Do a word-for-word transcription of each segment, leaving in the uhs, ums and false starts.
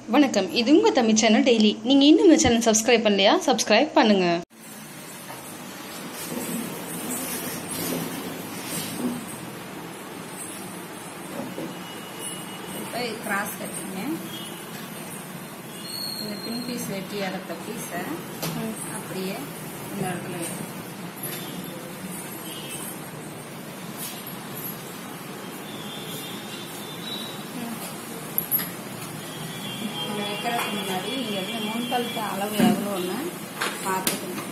வணக்கம், இது உங்கள் தமிழ் சேனல் டெய்லி. நீங்கள் இன்னும் இந்த சேனல் சப்ஸ்கிரைப் பண்ணலையா? சப்ஸ்கிரைப் பண்ணுங்க. இப்போ கிராஸ் கட்டிங்க, இந்த பின் பீஸ் வெட்டி எடுத்த பீஸை அப்படியே இந்த இடத்துல வைக்கணும். வைக்கிறதுக்கு முன்னாடி இங்கே வந்து முன்கழுத்து அளவு எவ்வளோன்னு பார்த்துக்கணும்.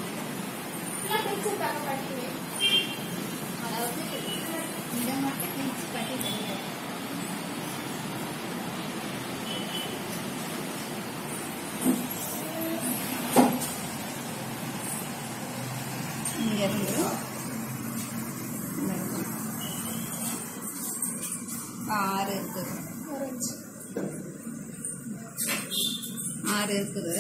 இங்கேருந்து ஆறு இருக்குது ஆறு இருக்குது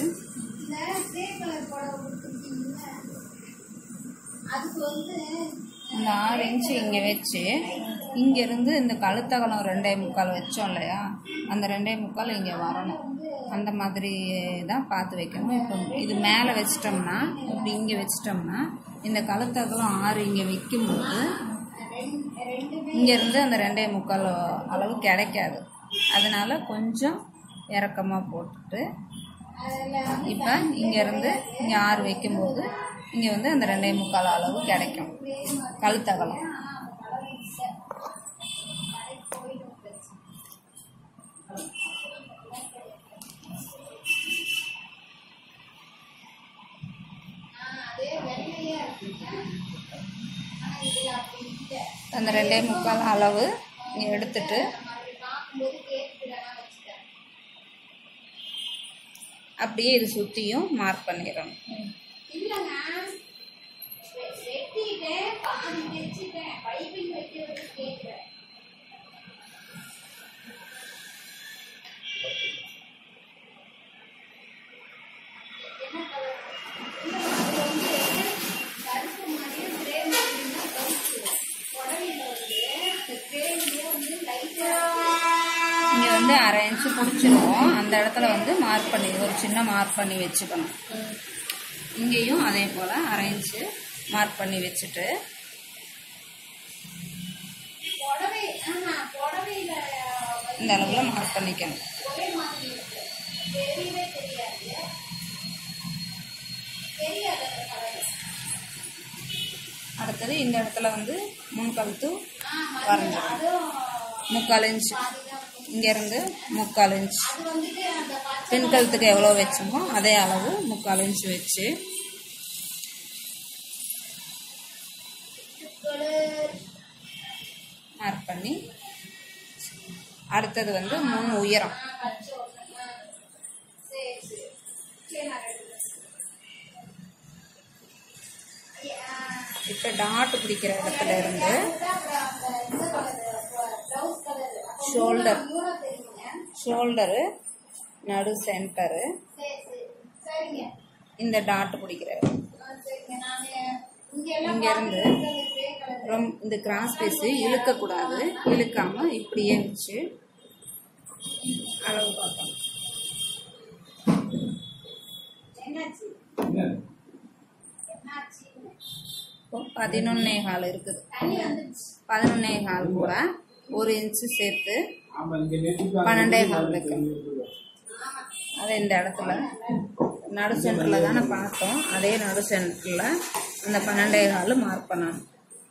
இந்த ஆறு இன்ச்சு இங்கே வச்சு இங்கேருந்து இந்த கழுத்தகலம் ரெண்டே முக்கால் வச்சோம் இல்லையா, அந்த ரெண்டே முக்கால் இங்கே வரணும். அந்த மாதிரி தான் பார்த்து வைக்கணும். இப்போ இது மேலே வச்சிட்டோம்னா, இப்படி இங்கே வச்சிட்டோம்னா இந்த கழுத்தகலம் ஆறு இங்கே வைக்கும்போது இங்கேருந்து அந்த ரெண்டே முக்கால் அளவு கிடைக்காது. அதனால கொஞ்சம் இறக்கமாக போட்டுட்டு இப்போ இங்கேருந்து இங்கே ஆறு வைக்கும்போது இங்கே வந்து அந்த ரெண்டே முக்கால் அளவு கிடைக்கும் கழுத்தகலம். அந்த ரெண்டே முக்கால் அளவு எடுத்துட்டு அப்படியே இது சுற்றியும் மார்க் பண்ணிடணும். இங்கே வந்து அரை இன்ச்சு பிடிச்சிருவோம். அந்த இடத்துல வந்து மார்க் பண்ணி ஒரு சின்ன மார்க் பண்ணி வச்சுக்கணும். இங்கேயும் அதே போல் அரை இன்ச்சு மார்க் பண்ணி வச்சுட்டு இந்த அளவில் மார்க் பண்ணிக்கணும். அடுத்தது இந்த இடத்துல வந்து முன்கழுத்து வரைஞ்சிடும். முக்கால் இன்ச்சு இங்கேருந்து முக்கால் இன்ச்சு பின் கழுத்துக்கு எவ்வளோ வச்சோமோ அதே அளவு முக்கால் இன்ச்சு வச்சு மார்க் பண்ணி அடுத்தது வந்து மூணு உயரம். இப்போ டாட் பிடிக்கிற இடத்துல இருந்து ஷோல்டர் ஷோல்டரு நடு சென்டரு இந்த டாட் பிடிக்கிற இங்கேருந்து ரொம்ப இந்த கிராஸ் பீஸு இழுக்கக்கூடாது. இழுக்காம இப்படியே வச்சு அளவு பார்க்கணும். இப்போ பதினொன்னே கால் இருக்குது. பதினொன்னே கால் கூட ஒரு இன்ச்சு சேர்த்து பன்னெண்டே கால் வைக்கணும். அது இந்த இடத்துல நடு சென்டரில் தானே பார்த்தோம், அதே நடு சென்டரில் அந்த பன்னெண்டே கால் மார்க் பண்ணணும்.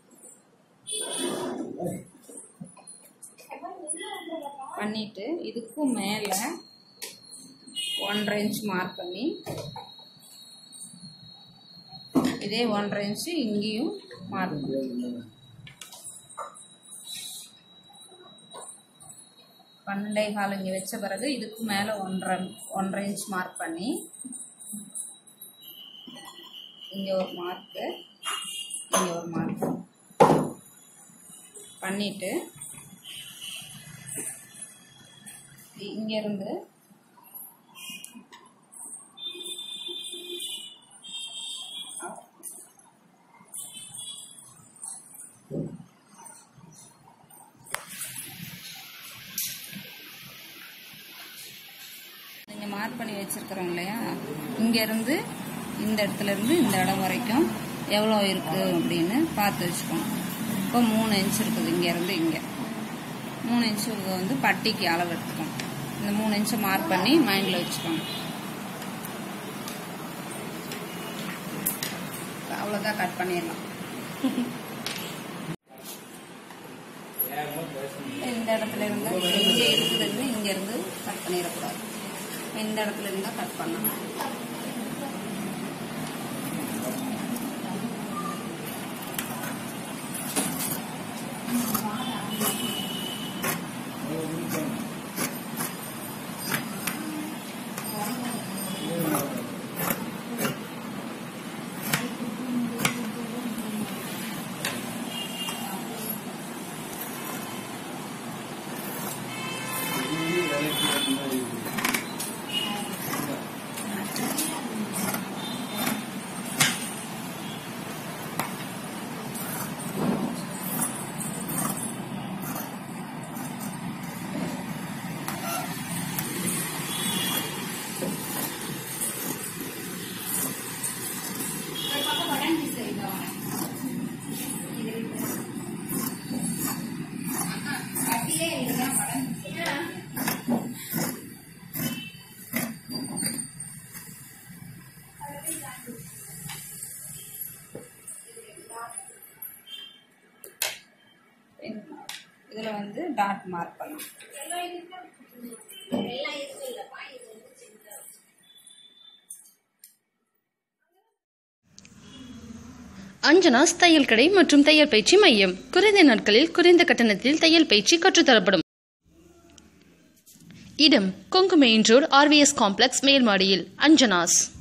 பண்ணிட்டு இதுக்கும் மேலே ஒன்றரை இன்ச் மார்க் பண்ணி இதே ஒன்றரை இன்ச்சு இங்கேயும் மார்க் பண்ணி பன்னெண்டே கால் இங்கே வச்ச பிறகு இதுக்கு மேலே ஒன்றரை ஒன்றரை இன்ச் மார்க் பண்ணி இங்கே ஒரு மார்க்கு இங்கே ஒரு மார்க் பண்ணிட்டு இங்கேருந்து மார்க் பண்ணி வச்சிருக்கிறோம் இல்லையா, இங்கேருந்து இந்த இடத்துல இருந்து இந்த இடம் வரைக்கும் எவ்வளோ இருக்குது அப்படின்னு பார்த்து வச்சுக்கணும். இப்போ மூணு இன்ச் இருக்குது, இங்கேருந்து இங்கே மூணு இன்ச்சு வந்து பட்டிக்கு அளவு எடுத்துக்கணும். இந்த மூணு இன்ச்சை மார்க் பண்ணி மைண்டில் வச்சுக்கணும். அவ்வளோதான், கட் பண்ணிடலாம். இந்த இடத்துல இருந்து இங்கே இருக்குதுன்னு இங்கேருந்து கட் பண்ணிடக்கூடாது. இந்த இடத்துல இருந்தால் கட் பண்ணணும். இதில் வந்து டாட் மார்க் பண்ணலாம். அஞ்சனாஸ் தையல் கடை மற்றும் தையல் பயிற்சி மையம். குறைந்த நாட்களில் குறைந்த கட்டணத்தில் தையல் பயிற்சி கற்றுத்தரப்படும். இடம் Kongu main road, RVS complex மேல்மாடியில். அஞ்சனாஸ்.